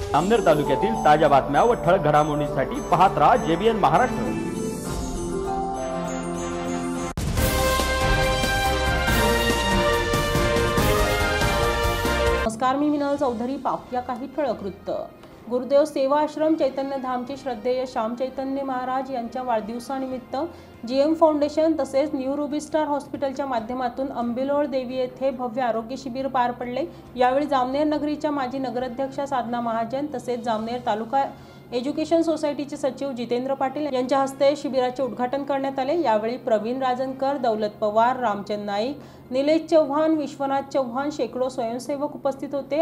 जामनेर तालुक्यातील ताज्या बातम्या व ठळक घडामोडींसाठी पाहत राहा JBN महाराष्ट्र। नमस्कार, मी मिनल चौधरी। पाहूया काही ठळक वृत्त। गुरुदेव सेवा आश्रम चैतन्य धामचे श्रद्धेय श्याम चैतन्य महाराज यांच्या वाढदिवसानिमित्त GM फाउंडेशन तसेच न्यू रुबी स्टार हॉस्पिटलच्या माध्यमातून अंबिलोळ देवी येथे भव्य आरोग्य शिबिर पार पडले। यावेळी जामनेर नगरीच्या माजी नगराध्यक्षा साधना महाजन तसेच जामनेर तालुका एज्युकेशन सोसायटीचे सचिव जितेंद्र पाटील यांच्या हस्ते शिबिराचे उद्घाटन करण्यात आले। यावेळी प्रवीण राजनकर, दौलत पवार, रामचंद नाईक, निलेश चव्हाण, विश्वनाथ चव्हाण, शेकडो स्वयंसेवक उपस्थित होते।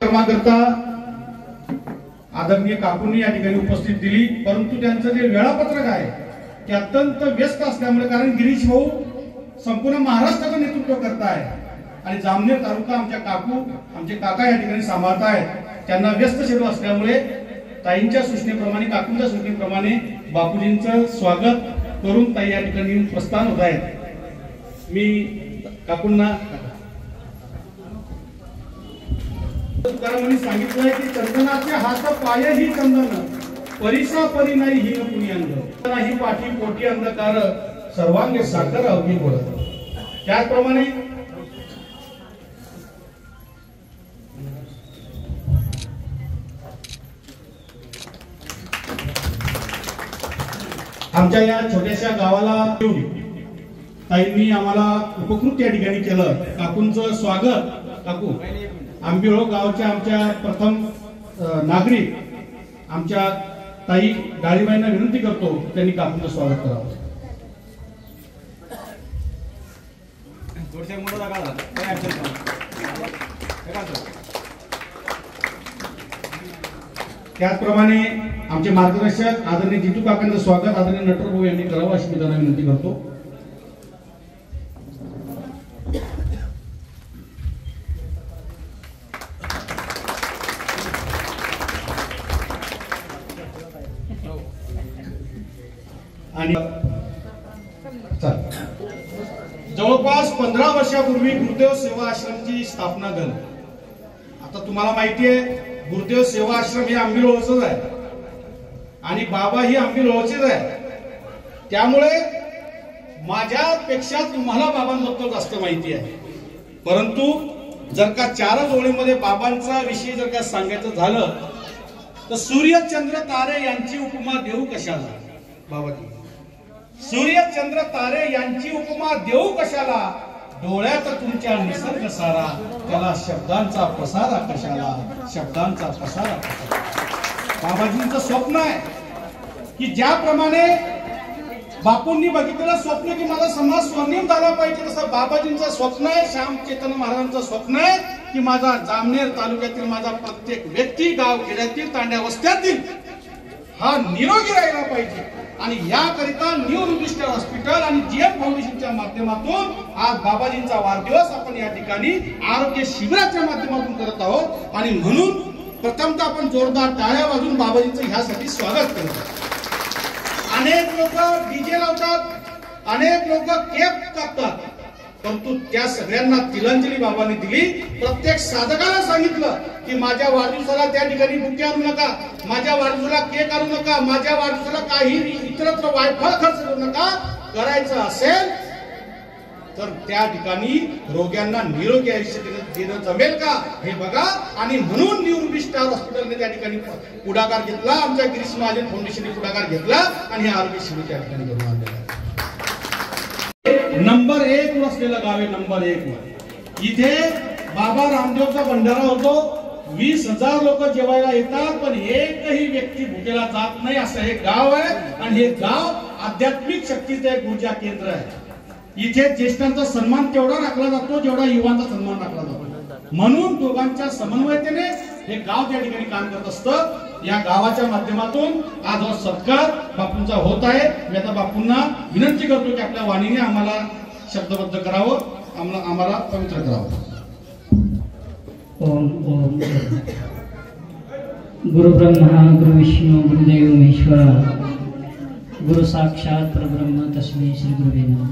आदरणीय काकूंनी या ठिकाणी उपस्थित दिली, परंतु त्यांचं जे वेळापत्रक आहे ते अत्यंत व्यस्त असल्यामुळे, कारण गिरीश भाऊ संपूर्ण महाराष्ट्राचं नेतृत्व करत आहे आणि जामनेर तालुका आमचे काका या ठिकाणी सांभाळत आहेत, त्यांना व्यस्त शेड्यूल असल्यामुळे ताईंच्या सूचनेप्रमाणे, काकूंच्या सूचनेप्रमाणे बापूजींचं स्वागत करून ताई या ठिकाणी प्रस्थान होत आहेत। मी काकूंना तुकारामांनी सांगितलंय की चंदनाचे हात पाय ही चंदन, परिसा परी नाही ही कुणी अंध, नाही पाठी पोटी अंधकार, सर्वांगे साखर अवघी गोड। त्याचप्रमाणे आमच्या या छोट्याशा गावाला ताईंनी आम्हाला उपकृत या ठिकाणी केलं। काकूंचं स्वागत। काकू, आंबिळो गावच्या आमच्या प्रथम नागरिक आमच्या ताई डाळीबाईंना विनंती करतो त्यांनी काकूंचं स्वागत करावं। त्याचप्रमाणे आमचे मार्गदर्शक आदरणीय जितू काकांचं स्वागत आदरणीय नटरभाऊ यांनी करावं अशी मी त्यांना विनंती करतो। आणि जवळपास 15 वर्षापूर्वी गुरुदेव सेवा आश्रमची स्थापना झाली। आता तुम्हाला माहिती आहे गुरुदेव सेवा आश्रम हे आंबिलोळचंच आहे आणि बाबा ही आंबिलोळचेच आहे, त्यामुळे माझ्यापेक्षा तुम्हाला बाबांबद्दल जास्त माहिती आहे। परंतु जर का 4 ओळीमध्ये बाबांचा विषय जर का सांगायचं झालं तर सूर्य चंद्र तारे यांची उपमा देऊ कशाला? बाबाजी, सूर्य चंद्र तारे यांची उपमा देऊ कशाला? डोळ्यात तुमच्या निसर्ग सारा, त्याला शब्दांचा पसारा कशाला? शब्दांचा पसारा कशाला? बाबाजींचं स्वप्न आहे की ज्याप्रमाणे बापूंनी बघितलेलं स्वप्न की माझा समाज स्वर्णिम झाला पाहिजे, तसं बाबाजींचं स्वप्न आहे, श्याम चैतन्य महाराजांचं स्वप्न आहे की माझा जामनेर तालुक्यातील माझा प्रत्येक व्यक्ती गाव खेड्यातील तांड्या वस्त्यातील हा निरोगी राहिला पाहिजे। आणि याकरिता न्यू रुबी स्टार हॉस्पिटल आणि GM फाउंडेशनच्या माध्यमातून आज बाबाजींचा वाढदिवस आपण या ठिकाणी आरोग्य शिबिराच्या माध्यमातून करत आहोत आणि म्हणून प्रथमतः आपण जोरदार टाळ्या वाजवून बाबाजींचं ह्यासाठी स्वागत करतो। अनेक लोक डीजे लावतात, अनेक लोक केक कापतात, परंतु त्या सगळ्यांना तिलांजली बाबांनी दिली। प्रत्येक साधकाला सांगितलं की माझ्या वाढदिवसाला त्या ठिकाणी बुके आणू नका, माझ्या वाढदिवसाला केक आणू नका, माझ्या वाढदिवसाला काही इतरत्र वायफळ खर्च करू नका। करायचं असेल तर त्या ठिकाणी रोग्यांना निरोगी आयुष्य देणं जमेल का हे बघा। आणि म्हणून न्यू रुबी स्टार हॉस्पिटलने त्या ठिकाणी पुढाकार घेतला, आमच्या गिरीश महाजन फाउंडेशनने पुढाकार घेतला आणि हे आरोग्य शिबिर त्या ठिकाणी घेऊन आणलेलं आहे। नंबर 1 वर असलेलं गाव आहे, नंबर 1 वर। इथे बाबा रामदेवचा भंडारा होतो, 20,000 लोक जेवायला येतात, पण एकही व्यक्ती भुकेला जात नाही असं हे गाव आहे। आणि हे गाव आध्यात्मिक शक्तीचं एक ऊर्जा केंद्र आहे। इथे ज्येष्ठांचा सन्मान तेवढा राखला जातो जेवढा युवांचा सन्मान राखला जातो, म्हणून दोघांच्या समन्वयतेने हे गाव त्या ठिकाणी काम करत असतं। या गावाच्या माध्यमातून आज हा सत्कार बापूंचा होत आहे। मी आता बापूंना विनंती करतो की आपल्या वाणीने आम्हाला शब्दबद्ध करावं, आम्हाला पवित्र करावं। ओम ओम गुरु ब्रह्मा गुरु विष्णु गुरुदेव महेश्वरा गुरु साक्षात परब्रह्म तस्मै श्री गुरुवे नमः।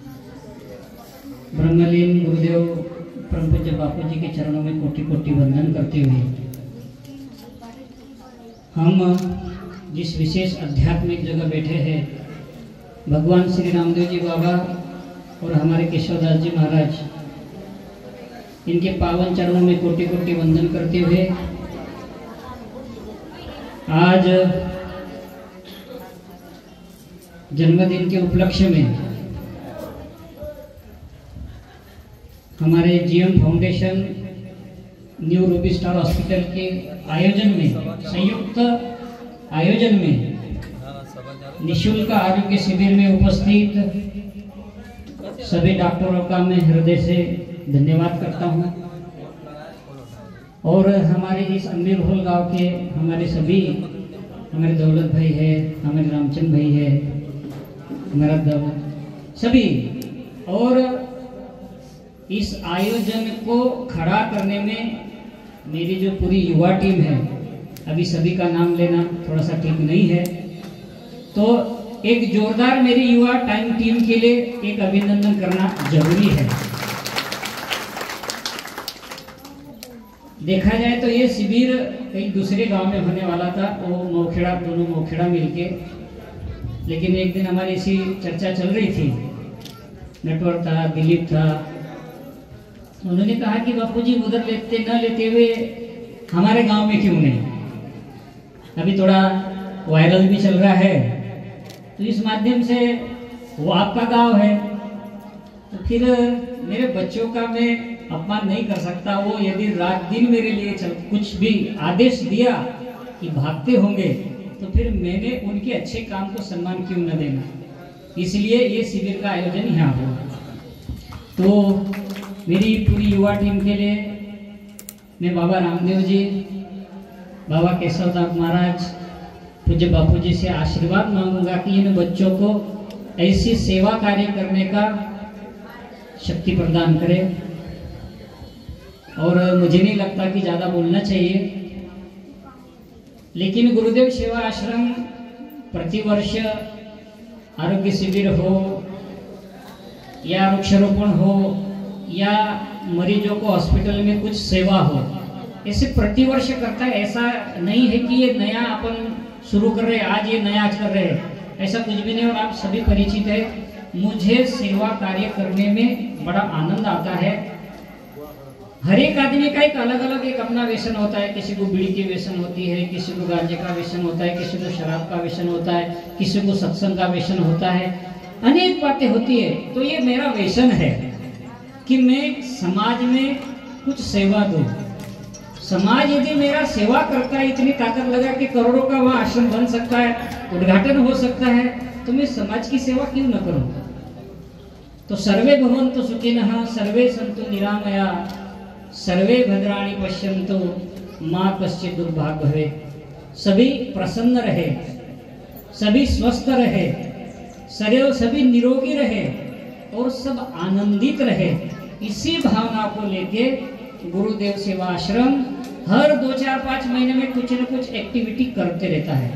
ब्रह्मलीन गुरुदेव परम पूज्य बापू जी के चरणों में कोटि कोटि वंदन करते हुए हम जिस विशेष आध्यात्मिक जगह बैठे हैं, भगवान श्री रामदेव जी बाबा और हमारे केशवदास जी महाराज, इनके पावन चरणों में कोटि कोटि वंदन करते हुए आज जन्मदिन के उपलक्ष्य में हमारे GM foundation new Ruby Star hospital के आयोजन में, संयुक्त आयोजन में निःशुल्क आरोग्य शिविर में उपस्थित सभी डॉक्टरों का मैं हृदय से धन्यवाद करता हूं। और हमारे इस अमीरहोल गांव के हमारे दौलत भाई है, हमारे रामचंद्र भाई है, हमारा दौलत सभी, और इस आयोजन को खड़ा करने में मेरी जो पूरी युवा टीम है, अभी सभी का नाम लेना थोड़ा सा ठीक नहीं है, तो एक जोरदार मेरी युवा टाइम टीम के लिए एक अभिनंदन करना जरूरी है। देखा जाए तो ये शिविर कई दूसरे गांव में होने वाला था, वो मोखेड़ा, दोनों मोखेड़ा मिलके, लेकिन एक दिन हमारी ऐसी चर्चा चल रही थी, नटवर था, दिलीप था, उन्होंने कहा कि बापूजी उधर लेते हुए हमारे गांव में क्यों नहीं, अभी थोड़ा वायरल भी चल रहा है, तो इस माध्यम से वो आपका गांव है, तो फिर मेरे बच्चों का मैं अपमान नहीं कर सकता। वो यदि रात दिन मेरे लिए कुछ भी आदेश दिया कि भागते होंगे, तो फिर मैंने उनके अच्छे काम को सम्मान क्यों न देना, इसलिए ये शिविर का आयोजन यहाँ हुआ। तो मेरी पूरी युवा टीम के लिए मैं बाबा रामदेव जी, बाबा केशवदास महाराज, पूज्य बापू जी से आशीर्वाद मांगूंगा कि इन बच्चों को ऐसी सेवा कार्य करने का शक्ति प्रदान करें। और मुझे नहीं लगता कि ज़्यादा बोलना चाहिए, लेकिन गुरुदेव सेवा आश्रम प्रतिवर्ष आरोग्य शिविर हो या वृक्षारोपण हो या मरीजों को हॉस्पिटल में कुछ सेवा हो, ऐसे प्रतिवर्ष करता है। ऐसा नहीं है कि ये नया अपन शुरू कर रहे हैं, आज ये नया कर रहे हैं, ऐसा कुछ भी नहीं। और आप सभी परिचित है, मुझे सेवा कार्य करने में बड़ा आनंद आता है। हर एक आदमी का एक अलग अलग एक अपना व्यसन होता है, किसी को बीड़ी की व्यसन होती है, किसी को गांजे का व्यसन होता है, किसी को शराब का व्यसन होता है, किसी को सत्संग का व्यसन होता है, अनेक बातें होती है। तो ये मेरा व्यसन है कि मैं समाज में कुछ सेवा दूं। समाज यदि मेरा सेवा करता है, इतनी ताकत लगा कि करोड़ों का वहाँ आश्रम बन सकता है, उद्घाटन हो सकता है, तो मैं समाज की सेवा क्यों न करूं। तो सर्वे भवन्तु सुखिनः, सर्वे सन्तु निरामया, सर्वे भद्राणि पश्यन्तु, मां कश्चित् दुर्भाग् भवेत्। सभी प्रसन्न रहे, सभी स्वस्थ रहे, सभी निरोगी रहे और सब आनंदित रहे, इसी भावना को लेके गुरुदेव सेवा आश्रम हर 2-4-5 महीने में कुछ न कुछ एक्टिविटी करते रहता है।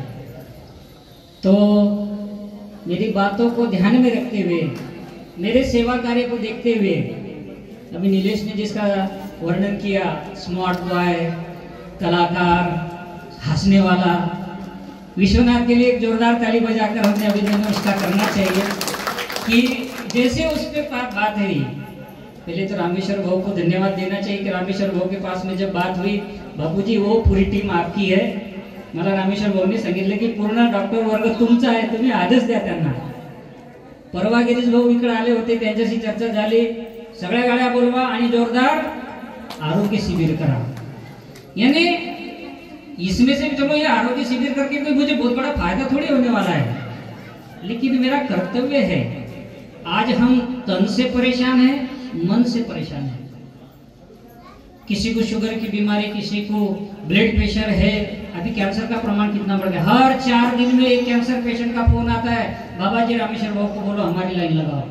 तो मेरी बातों को ध्यान में रखते हुए, मेरे सेवा कार्य को देखते हुए, अभी नीलेश ने जिसका वर्णन किया, स्मार्ट बॉय, कलाकार, हंसने वाला, विश्वनाथ के लिए एक जोरदार ताली बजाकर हमने अभिनंदन उसका करना चाहिए कि जैसे उस पर बात है। पहले तो रामेश्वर भाऊ को धन्यवाद देना चाहिए कि रामेश्वर भाऊ के पास में जब बात हुई, बापूजी वो पूरी टीम आपकी है, मला रामेश्वर भाऊने सांगितलं की पूर्ण डॉक्टर वर्ग तुमचा आहे, तुम्ही आदेश द्या त्यांना। परवा गिरीश भाऊ इकडे आले होते, त्यांच्याशी चर्चा झाली, सगळ्या गाड्या बोलवा आणि जोरदार आरोग्य शिविर करा। यानी इसमें से चलो ये आरोग्य शिविर करके कोई मुझे बहुत बड़ा फायदा थोड़ी होने वाला है, लेकिन मेरा कर्तव्य है। आज हम तन से परेशान हैं, मन से परेशान है। किसी को शुगर की बीमारी, किसी को ब्लड प्रेशर है, अभी कैंसर का प्रमाण कितना बढ़ गया, हर 4 दिन में एक कैंसर पेशेंट का फोन आता है, बाबा जी रामेश्वर भाऊ को बोलो हमारी लाइन लगाओ।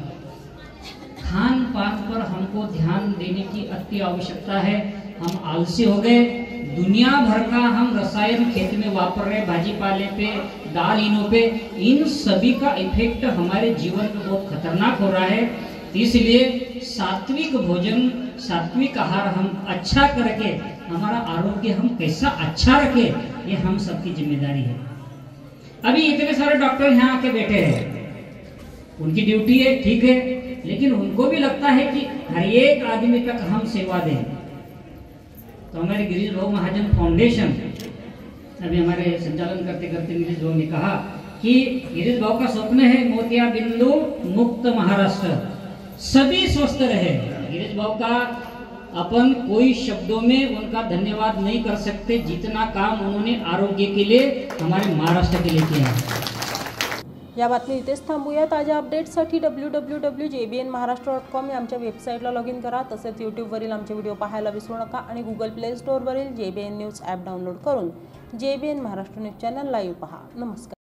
खान पान पर हमको ध्यान देने की अति आवश्यकता है। हम आलसी हो गए, दुनिया भर का हम रसायन खेत में वापर रहे, भाजी पाले पे, दाल इनों पे, इन सभी का इफेक्ट हमारे जीवन में बहुत खतरनाक हो रहा है। इसलिए सात्विक भोजन, सात्विक आहार हम अच्छा करके हमारा आरोग्य हम कैसा अच्छा रखे, ये हम सबकी जिम्मेदारी है। अभी इतने सारे डॉक्टर यहाँ आके बैठे हैं, उनकी ड्यूटी है, ठीक है, लेकिन उनको भी लगता है कि हर एक आदमी तक हम सेवा दें। तो हमारे गिरीश भाऊ महाजन फाउंडेशन, अभी हमारे संचालन करते करते गिरीश भाऊ ने कहा कि गिरीश भाऊ का स्वप्न है मोतिया बिंदु मुक्त महाराष्ट्र, सभी स्वस्थ रहे। गिरीश भाऊ का अपन कोई शब्दों में उनका धन्यवाद नहीं कर सकते, जितना काम उन्होंने आरोग्य के लिए, हमारे महाराष्ट्र के लिए किया है। या बातमी इथेच थांबूया। ताज्या अपडेट्ससाठी www.jbnmaharashtra.com या आमच्या वेबसाईटला लॉग इन करा। तसेच यूट्यूबवरील आमचे व्हिडिओ पाहायला विसरू नका आणि गुगल प्ले स्टोअरवरील JBN न्यूज ॲप डाउनलोड करून JBN Maharashtra news channel live पहा। नमस्कार।